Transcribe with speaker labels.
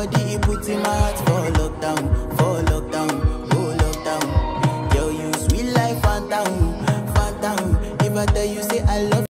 Speaker 1: body, it puts in my heart for lockdown, oh lockdown. Girl, you sweet life, phantom, phantom. If I tell you say I love